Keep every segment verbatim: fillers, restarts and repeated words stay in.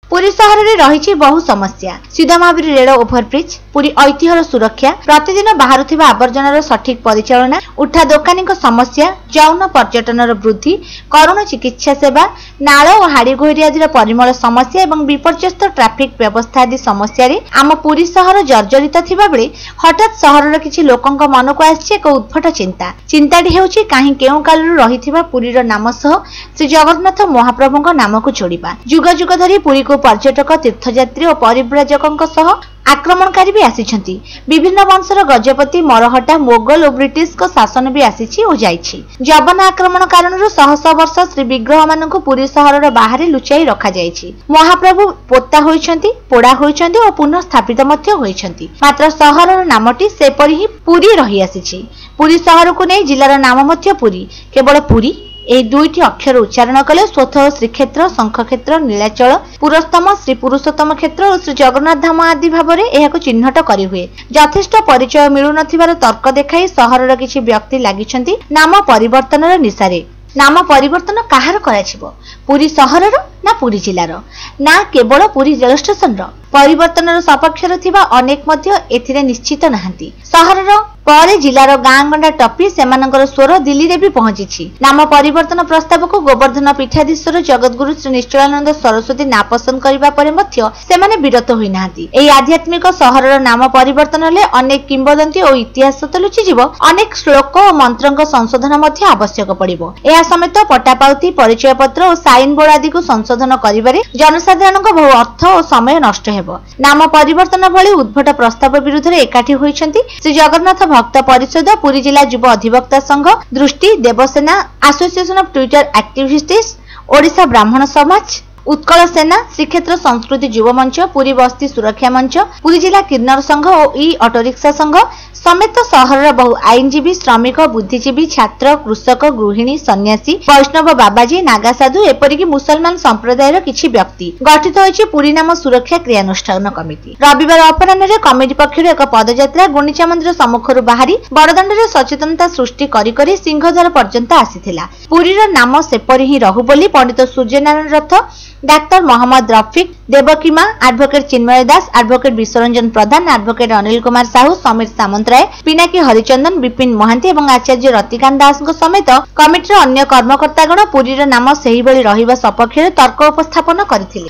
पुरी सहर में रही बहु समस्या सीधामाबी रेल ओभरब्रिज पुरी ऐतिह्यर सुरक्षा प्रतिदिन बाहर आवर्जनार सठिक परिचालना उठा दोकानी समस्या यौन पर्यटन वृद्धि करुण चिकित्सा सेवा नाल और हाड़ीगोहरी आदि परिमल समस्या और विपर्यस्त ट्राफिक व्यवस्था आदि समस्या आम पुरी सहर जर्जरित थिबा बेले हठात सहरर किछि लोकंक मन को आछि एक उद्भट चिंता चिंताटी हेउछि काहे केउ कालरु रहिथिबा पुरीर नाम सह श्री जगन्नाथ महाप्रभुଙ୍କ नाम को जोड़िबा जुग जुग धरी पुरी को पर्यटक तीर्थयात्री और परिव्राजकों सह आक्रमणकारी भी आसिछंती विभिन्न वंशर गजपति मरहटा मोगल और ब्रिटिश को शासन भी आसीछि और जाइछि जबन आक्रमण कारणरू शह शह वर्ष श्री विग्रह मानकु पुरी सहरर बाहर लुचाई रखा जाइछि महाप्रभु पोता होइछंती पोड़ा होइछंती और पुनः स्थापित मध्य होइछंती मात्र सहरर नामटी सेपरि ही पुरी रही आसीछि पुरी सहर को नै जिल्लार नाम मध्य पुरी केवल पुरी ए दुईटी अक्षर उच्चारण कले स्वतः श्रीक्षेत्र शंखक्षेत्र नीलाचल पुरस्तम श्री पुरुषोत्तम क्षेत्र और श्री जगन्नाथ धाम आदि भाव में चिन्हट करी हुए यथेष्ट परिचय मिलु नथिबार तर्क देखाई सहरर किछि व्यक्ति लागिछंती नाम परिवर्तनर निशारे नाम परिवर्तन काहार कराजिबो पुरी सहरर ना पुरी जिल्लार ना केवल पुरी रेल स्टेशन परिवर्तन सपक्षर थिबा अनेक मध्य एथिरे निश्चित नाहंती सहरर पर जिलार गाँ गंडा टपी सेमानंकर स्वर दिल्ली रे भी पहुंची नाम परिवर्तन प्रस्ताव को गोवर्धन पीठाधीश्वर जगतगुरु श्री निश्चलानंद सरस्वती नापसंद करबा परे मध्य सेमाने विरत होई नाहंती एई आध्यात्मिक सहरर नाम परिवर्तन ले अनेक किंवदंती और इतिहास तो लुचि जीव अनेक श्लोक और मंत्रक संशोधन मध्य आवश्यक पड़िबो एहा समेत पट्टापाउती परिचय पत्र और साइन बोर्ड आदि को संशोधन करिबारे जनसाधारणक बहु अर्थ और समय नष्ट हेबो नाम परिवर्तन भली उद्भट प्रस्ताव विरुद्ध रे एकाठी होइछंती श्री जगन्नाथ भक्त परिषद पुरी जिला युव अधिवक्ता संघ दृष्टि देवसेना association of Twitter activists Odisha ब्राह्मण समाज उत्कल सेना श्रीक्षेत्र संस्कृति युव मंच पुरी बस्ती सुरक्षा मंच पुरी जिला किन्नर संघ और ई ऑटो रिक्शा संघ समेत सहर बहु आईनजीवी श्रमिक बुद्धिजीवी छात्र कृषक गृहिणी सन्यासी वैष्णव बाबाजी नागा साधु एपरिक मुसलमान संप्रदायर किछि व्यक्ति गठित होइछि पुरी नाम सुरक्षा क्रियानुष्ठान कमिटी रविवार अपराह्न कमिटी पक्षर एक पदयात्रा गुंडीचा मंदिर सम्मुखରୁ बाहरी बड़दाण्डरे सचेतनता सृष्टि करी करी सिंहद्वार पर्यंत आसीथिला पुरीर नाम सेपरि ही रहु बोली पंडित सूर्यनारायण रथ डाक्टर मोहम्मद रफिक देवकीमा advocate Chinmay Das advocate Biswaranjan Pradhan advocate Anil Kumar Sahu Samir Samantaray Pinaki Harichandan Bipin Mohanty और आचार्य रतिकांत दास समेत कमिटीर अन्य कर्मकर्तागण पुरीर नाम सेही भली रहिबा सपक्षरे तर्क उपस्थापन करथिले।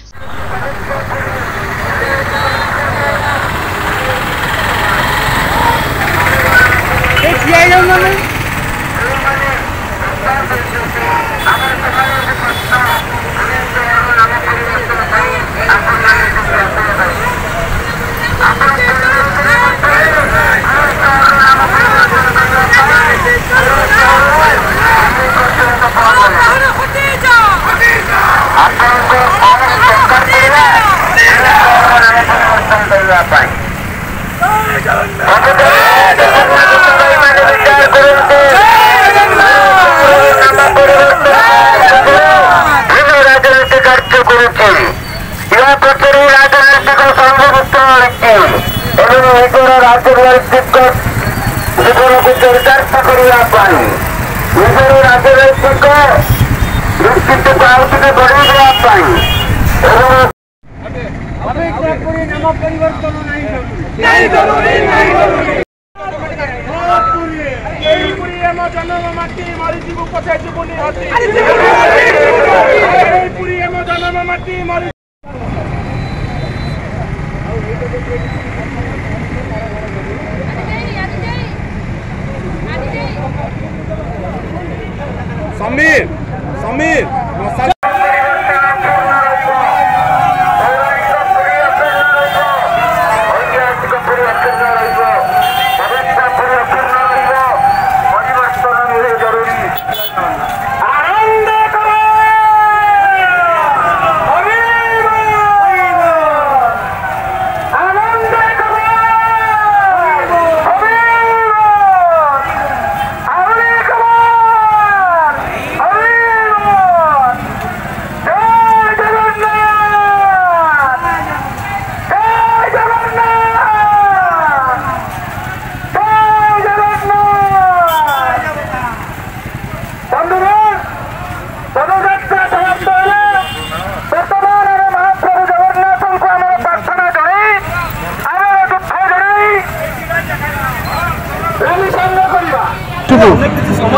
समीर समीर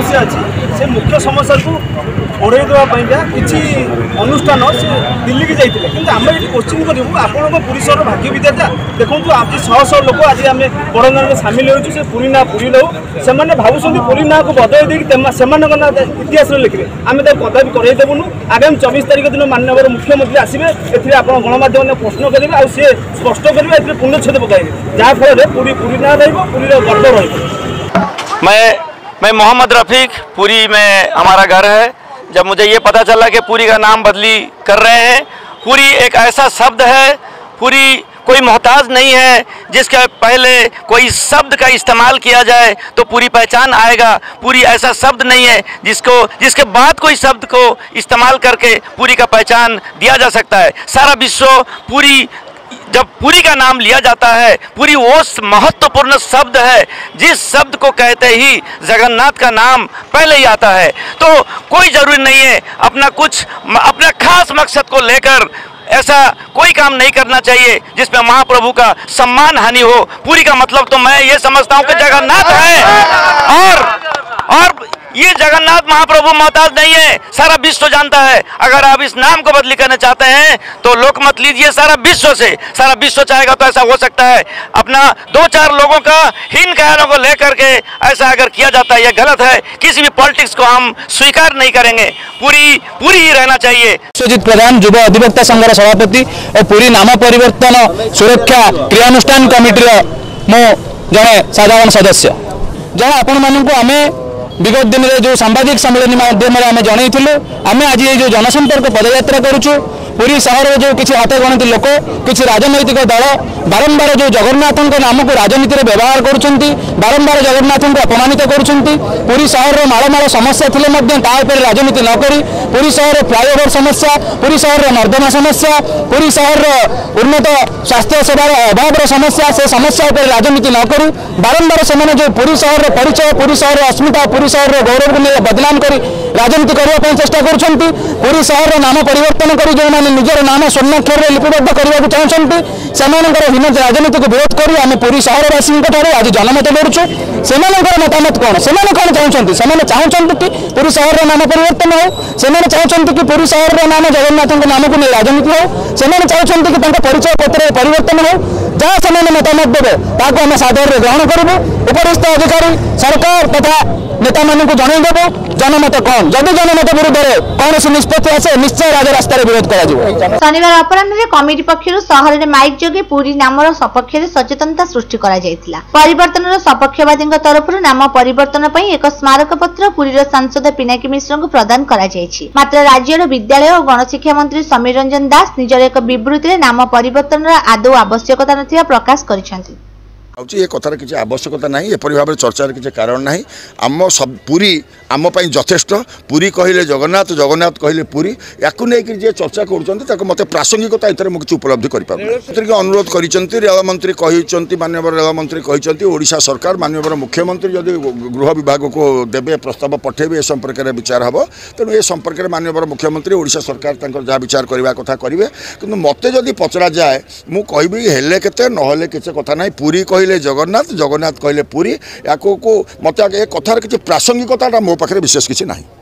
समस्या अच्छी से मुख्य समस्या को ओढ़े देवाई किसी अनुष्ठान से दिल्ली की जाते हैं कि आम ये क्वेश्चन करूँ आपण पुरी सहर भाग्य विधाता देखो आज शह शह लोक आज आम बड़ में सामिल हो पुरी ना पुरी लो से भावुं पुरी ना को बदल ना इतिहास लिखे आम कदापि करदेबुनु आगामी चौबीस तारीख दिन माननीय मुख्यमंत्री आसवे ए गणमाध्यम प्रश्न करेंगे आ सी स्पष्ट करेंगे पूर्णछेद पकाइबे जहाँफल पुरी पुरी ना रही गर्व रही। मैं मैं मोहम्मद रफ़ीक, पुरी में हमारा घर है। जब मुझे ये पता चला कि पुरी का नाम बदली कर रहे हैं, पुरी एक ऐसा शब्द है, पुरी कोई मोहताज नहीं है जिसके पहले कोई शब्द का इस्तेमाल किया जाए तो पूरी पहचान आएगा। पूरी ऐसा शब्द नहीं है जिसको जिसके बाद कोई शब्द को इस्तेमाल करके पूरी का पहचान दिया जा सकता है। सारा विश्व पूरी जब पूरी का नाम लिया जाता है, पूरी वो महत्वपूर्ण शब्द है जिस शब्द को कहते ही जगन्नाथ का नाम पहले ही आता है। तो कोई जरूरी नहीं है अपना कुछ अपना खास मकसद को लेकर ऐसा कोई काम नहीं करना चाहिए जिसमें महाप्रभु का सम्मान हानि हो। पूरी का मतलब तो मैं ये समझता हूँ कि जगन्नाथ है और और ये जगन्नाथ महाप्रभु मोहताज नहीं है, सारा विश्व जानता है। अगर आप इस नाम को बदली करना चाहते हैं तो लोक मत लीजिए सारा विश्व से, सारा विश्व चाहेगा तो ऐसा हो सकता है। अपना दो चार लोगों का हीन ख्यालों को लेकर के ऐसा अगर किया जाता है, यह गलत है। किसी भी पॉलिटिक्स को हम स्वीकार नहीं करेंगे, पूरी पूरी ही रहना चाहिए। विश्वजीत प्रधान, युवा अधिवक्ता संघर सभापति और पूरी नाम परिवर्तन सुरक्षा क्रियानुष्ठान कमिटी मो जड़े साधारण सदस्य जहाँ आपण मानक आम विगत दिन में जो सांबादिक सम्मेलन माध्यम आम जनईलु आम आज ये जो जनसंपर्क पदयात्रा करुचु पुरी सहर जो किसी हाथ गणति लोक किसी राजनैतिक दल बारंबार जो जगन्नाथ नाम को राजनीति में व्यवहार करुँच बारंबार जगन्नाथ को अपमानित करुँच पुरी सहर मालमाल समस्या थे राजनीति नक पुरी सहर फ्लाईओवर समस्या पुरी सहर नर्दमा समस्या पुरी सहर उन्नत स्वास्थ्य सेवार अभाव समस्या से समस्या पर राजनीति न करू बारंबार से जो पुरी सहर परिचय पुरी सहर अस्मिता पुरी सहर गौरव को नहीं बदनाम कर राजनीति करने चेष्टा करुँच पुरी सहर नाम परिवर्तन कर जो मैंने निजर नाम स्वर्णाक्षर लिपिबद्ध करने चाहते से हीन राजनीति को विरोध कर आम पुरी सहरवासी आज जनमत लोड़ुचु से मतामत कौन से कौन चाहते से चाहते कि पुरी सहर नाम परिवर्तन हो से चाहते कि पुरी सहर नाम जगन्नाथ नाम को नहीं राजनीति हो से चाहते कि परिचय पत्र परिवर्तन हो जहाँ से मतामत देवे ताकू आम सादर ग्रहण करूँ उपरिस्थ अधिकारी सरकार तथा नेता मानक जनईदेव जनमत कौन जदि जनमत विरुद्ध में कौन निष्पत्ति आसे निश्चय राजरास्त विरोध कर शनिवार अपराह्न कमिटी पक्षर सहर में माइक जोगे पुरी नामर सपक्ष में सचेतनता सृष्टि परिवर्तन सपक्षवादी तरफ नाम परिवर्तन एक स्मारक पत्र पुरी सांसद पिनाकी मिश्र को प्रदान कर मात्र राज्यर विद्यालय और गणशिक्षा मंत्री समीर रंजन दास निजर एक विवृत्ति नाम परिवर्तन आदौ आवश्यकता नथिबा प्रकाश करिसेंति। ये कथार किसी आवश्यकता ना एपरी भाव में चर्चार किसी कारण ना आम सब पूरी आम यथेष्ट पूरी कहले जगन्नाथ जगन्नाथ कहले पूरी या नहीं चर्चा कर मत प्रासंगिकता इतने मुझे उपलब्धि कर अनुरोध कर रेलमंत्री कहते माननीय रेलमंत्री कहते ओडिशा सरकार माननीय मुख्यमंत्री जदि गृह विभाग को देवे प्रस्ताव पठेबे ए संपर्क में विचार हम तेणु ए संपर्क में माननीय मुख्यमंत्री ओडिशा सरकार जहाँ विचार करने कथा करेंगे कि मत जदि पचरा जाए मुझे कहबी हेले केते नहले किसी कथा ना पूरी कहले जगन्नाथ जगन्नाथ कहले पूरी या को मत ए कथार किसी प्रासंगिकता मो पाखे विशेष किसी ना।